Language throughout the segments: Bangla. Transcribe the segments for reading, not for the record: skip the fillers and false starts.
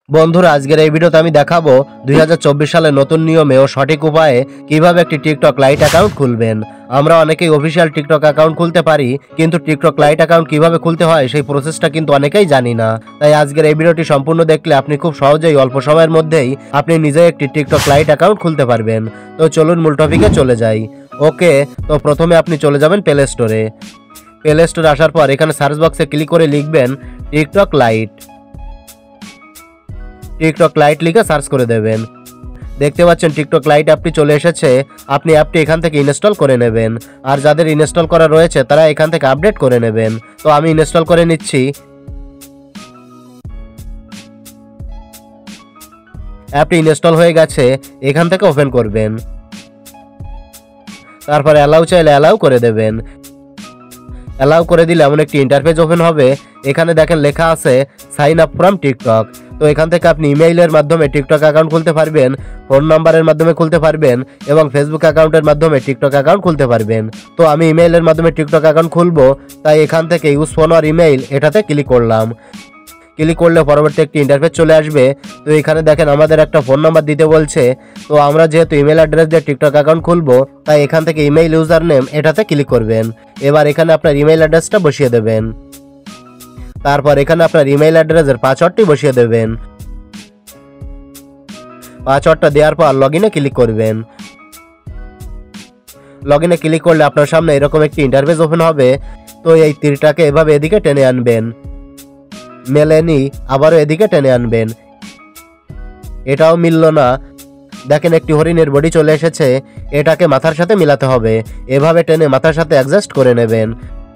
বন্ধুরা, আজকের এই ভিডিওতে আমি দেখাবো 2024 সালের নতুন নিয়মে ও সঠিক উপায়ে কিভাবে একটি টিকটক লাইট অ্যাকাউন্ট খুলবেন। আমরা অনেকেই অফিসিয়াল টিকটক অ্যাকাউন্ট খুলতে পারি, কিন্তু টিকটক লাইট অ্যাকাউন্ট কিভাবে খুলতে হয় সেই প্রসেসটা কিন্তু অনেকেই জানি না। তাই আজকের এই ভিডিওটি সম্পূর্ণ দেখলে আপনি খুব সহজেই অল্প সময়ের মধ্যেই আপনি নিজেই একটি টিকটক লাইট অ্যাকাউন্ট খুলতে পারবেন। তো চলুন মূল টপিকে চলে যাই। ওকে, তো প্রথমে আপনি চলে যাবেন প্লে স্টোরে। প্লে স্টোরে আসার পর এখানে সার্চ বক্সে ক্লিক করে লিখবেন টিকটক লাইট। টিকটক লাইট লিখে সার্চ করে দেবেন। দেখতে পাচ্ছেন টিকটক লাইট অ্যাপটি চলে এসেছে। আপনি অ্যাপটি এখান থেকে ইনস্টল করে নেবেন, আর যাদের ইনস্টল করা রয়েছে তারা এখান থেকে আপডেট করে নেবেন। তো আমি ইনস্টল করে নিচ্ছি। অ্যাপটি ইনস্টল হয়ে গেছে, এখান থেকে ওপেন করবেন। তারপর অ্যালাউ চাইলে অ্যালাউ করে দেবেন। অ্যালাউ করে দিলে এমন একটি ইন্টারফেস ওপেন হবে। এখানে দেখেন লেখা আছে সাইন আপ ফ্রম টিকটক। তো এখান থেকে আপনি ইমেইলের মাধ্যমে টিকটক অ্যাকাউন্ট খুলতে পারবেন, ফোন নাম্বারের মাধ্যমে খুলতে পারবেন এবং ফেসবুক অ্যাকাউন্টের মাধ্যমে টিকটক অ্যাকাউন্ট খুলতে পারবেন। তো আমি ইমেইলের মাধ্যমে টিকটক অ্যাকাউন্ট খুলবো, তাই এখান থেকে ইউজ ফোন আর ইমেইল এটাতে ক্লিক করলাম। ক্লিক করলে পরবর্তী একটি ইন্টারফেস চলে আসবে। তো এখানে দেখেন আমাদের একটা ফোন নাম্বার দিতে বলছে। তো আমরা যেহেতু ইমেল অ্যাড্রেস দিয়ে টিকটক অ্যাকাউন্ট খুলবো, তাই এখান থেকে ইমেইল ইউজার নেম এটাতে ক্লিক করবেন। এবার এখানে আপনার ইমেইল অ্যাড্রেসটা বসিয়ে দেবেন। তারপর এখানে আপনার ইমেইল অ্যাড্রেসের পাসওয়ার্ডটি বসিয়ে দেবেন। পাসওয়ার্ডটা দেওয়ার পর লগইনে ক্লিক করবেন। লগইনে ক্লিক করলে আপনার সামনে এরকম একটি ইন্টারফেস ওপেন হবে। তো এই তীরটাকে এভাবে এদিকে টেনে আনবেন, মেলেনি আবারও এদিকে টেনে আনবেন। এটাও মিলল না। দেখেন একটি হরিণের বডি চলে এসেছে, এটাকে মাথার সাথে মিলাতে হবে। এভাবে টেনে মাথার সাথে অ্যাডজাস্ট করে নেবেন।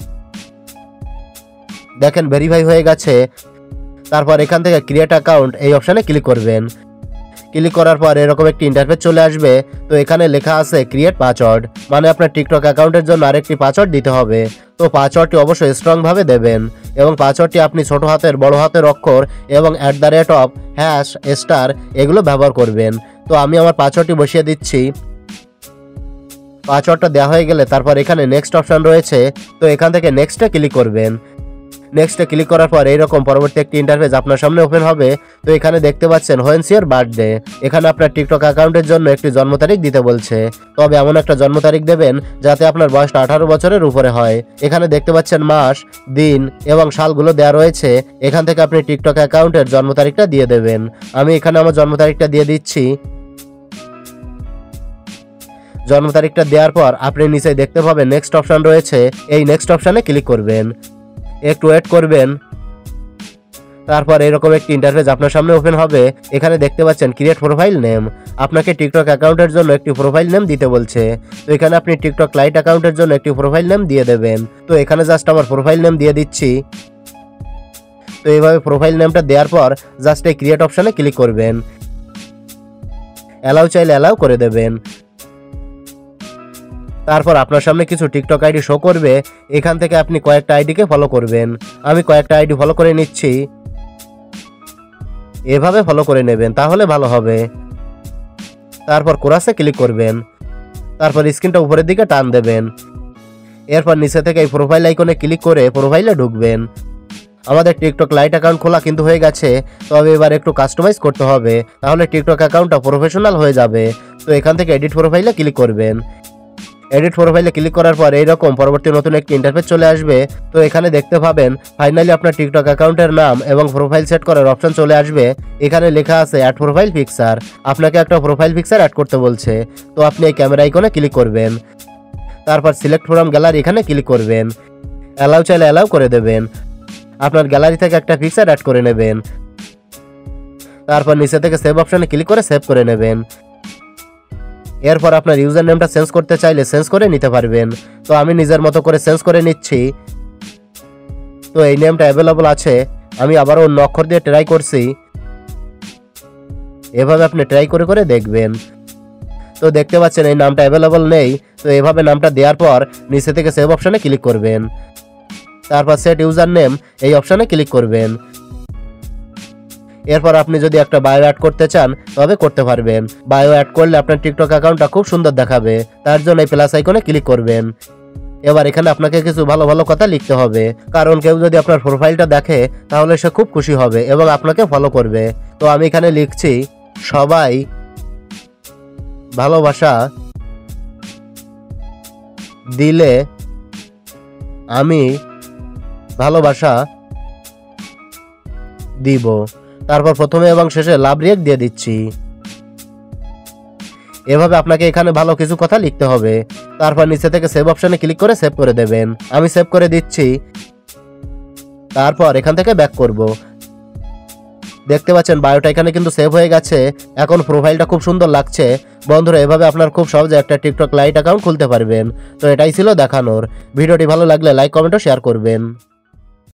দেখেন ভেরিফাই হয়ে গেছে। তারপর এখান থেকে ক্রিয়েট অ্যাকাউন্ট এই অপশানে ক্লিক করবেন। ক্লিক করার পর এরকম একটি ইন্টারফেস চলে আসবে। তো এখানে লেখা আছে ক্রিয়েট পাসওয়ার্ড, মানে আপনার টিকটক অ্যাকাউন্টের জন্য আরেকটি পাসওয়ার্ড দিতে হবে। তো পাসওয়ার্ডটি অবশ্যই স্ট্রংভাবে দেবেন এবং পাসওয়ার্ডটি আপনি ছোট হাতের বড় হাতের অক্ষর এবং @# এগুলো ব্যবহার করবেন। তো আমি আমার পাসওয়ার্ডটি বসিয়ে দিচ্ছি। পাসওয়ার্ডটা দেওয়া হয়ে গেলে তারপর এখানে নেক্সট অপশান রয়েছে। তো এখান থেকে নেক্সটে ক্লিক করবেন। নেক্সটে ক্লিক করার পর এইরকম পরবর্তী একটি ইন্টারফেস আপনার সামনে ওপেন হবে। তো এখানে দেখতে পাচ্ছেন হোয়েন্স ইওর বার্থডে। এখানে আপনার টিকটক অ্যাকাউন্টের জন্য একটি জন্ম তারিখ দিতে বলছে। তবে এমন একটা জন্ম তারিখ দেবেন যাতে আপনার বয়সটা 18 বছরের উপরে হয়। এখানে দেখতে পাচ্ছেন মাস, দিন এবং সালগুলো দেওয়া রয়েছে। এখান থেকে আপনি টিকটক অ্যাকাউন্টের জন্ম তারিখটা দিয়ে দেবেন। আমি এখানে আমার জন্ম তারিখটা দিয়ে দিচ্ছি। জন্ম তারিখটা দেওয়ার পর আপনি নিচে দেখতে পাবেন নেক্সট অপশান রয়েছে। এই নেক্সট অপশানে ক্লিক করবেন। একটু ওয়েট করবেন। তারপর এরকম একটি ইন্টারফেস আপনার সামনে ওপেন হবে। এখানে দেখতে পাচ্ছেন ক্রিয়েট প্রোফাইল নেম। আপনাকে টিকটক অ্যাকাউন্টের জন্য একটি প্রোফাইল নেম দিতে বলছে। তো এখানে আপনি টিকটক লাইট অ্যাকাউন্টের জন্য একটি প্রোফাইল নেম দিয়ে দেবেন। তো এখানে জাস্ট আমার প্রোফাইল নেম দিয়ে দিচ্ছি। তো এইভাবে প্রোফাইল নেমটা দেওয়ার পর জাস্ট এই ক্রিয়েট অপশানে ক্লিক করবেন। অ্যালাউ চাইলে অ্যালাউ করে দেবেন। তারপর আপনার সামনে কিছু টিকটক আইডি শো করবে। এখান থেকে আপনি কয়েকটা আইডিকে ফলো করবেন। আমি কয়েকটা আইডি ফলো করে নিচ্ছি। এভাবে ফলো করে নেবেন, তাহলে ভালো হবে। তারপর কোরাসে ক্লিক করবেন। তারপর স্ক্রিনটা উপরের দিকে টান দেবেন। এরপর নিচে থেকে এই প্রোফাইল আইকনে ক্লিক করে প্রোফাইলে ঢুকবেন। আমাদের টিকটক লাইট অ্যাকাউন্ট খোলা কিন্তু হয়ে গেছে। তবে এবার একটু কাস্টমাইজ করতে হবে, তাহলে টিকটক অ্যাকাউন্টটা প্রফেশনাল হয়ে যাবে। তো এখান থেকে এডিট প্রোফাইলে ক্লিক করবেন। এডিট প্রোফাইলে ক্লিক করার পর এইরকম পরবর্তী নতুন একটি ইন্টারফেস চলে আসবে। তো এখানে দেখতে পাবেন ফাইনালি আপনার টিকটক অ্যাকাউন্টের নাম এবং প্রোফাইল সেট করার অপশন চলে আসবে। এখানে লেখা আছে অ্যাড প্রোফাইল পিকচার। আপনাকে একটা প্রোফাইল পিকচার অ্যাড করতে বলছে। তো আপনি এই ক্যামেরা আইকনে ক্লিক করবেন। তারপর সিলেক্ট ফ্রম গ্যালারি এখানে ক্লিক করবেন। অ্যালাউ চাইলে অ্যালাউ করে দেবেন। আপনার গ্যালারি থেকে একটা পিকচার অ্যাড করে নেবেন। তারপর নিচে থেকে সেভ অপশনে ক্লিক করে সেভ করে নেবেন। এরপর আপনার ইউজার নেমটা চেঞ্জ করতে চাইলে চেঞ্জ করে নিতে পারবেন। তো আমি নিজের মতো করে চেঞ্জ করে নিচ্ছি। তো এই নেমটা অ্যাভেলেবল আছে। আমি আবারও অন্য অক্ষর দিয়ে ট্রাই করছি। এভাবে আপনি ট্রাই করে করে দেখবেন। তো দেখতে পাচ্ছেন এই নামটা অ্যাভেলেবল নেই। তো এভাবে নামটা দেওয়ার পর নিচে থেকে সেভ অপশনে ক্লিক করবেন। তারপর সেট ইউজার নেম এই অপশনে ক্লিক করবেন। এরপর আপনি যদি একটা বায়ো অ্যাড করতে চান তবে করতে পারবেন। বায়ো অ্যাড করলে আপনার টিকটক অ্যাকাউন্টটা খুব সুন্দর দেখাবে। তার জন্য এই প্লাস আইকনে ক্লিক করবেন। এবার এখানে আপনাকে কিছু ভালো ভালো কথা লিখতে হবে, কারণ কেউ যদি আপনার প্রোফাইলটা দেখে তাহলে সে খুব খুশি হবে এবং আপনাকে ফলো করবে। তো আমি এখানে লিখছি, সবাই ভালোবাসা দিলে আমি ভালোবাসা দিব। তারপর প্রথমে এবং শেষে লাভ রিয়েক্ট দিয়ে দিচ্ছি। এভাবে আপনাকে এখানে ভালো কিছু কথা লিখতে হবে। তারপর নিচে থেকে সেভ অপশনে ক্লিক করে সেভ করে দেবেন। আমি সেভ করে দিচ্ছি। তারপর এখান থেকে ব্যাক করব। দেখতে পাচ্ছেন বায়োটা এখানে কিন্তু সেভ হয়ে গেছে। এখন প্রোফাইলটা খুব সুন্দর লাগছে। বন্ধুরা, এভাবে আপনার খুব সহজে একটা টিকটক লাইট অ্যাকাউন্ট খুলতে পারবেন। তো এটাই ছিল দেখানোর। ভিডিওটি ভালো লাগলে লাইক, কমেন্ট ও শেয়ার করবেন।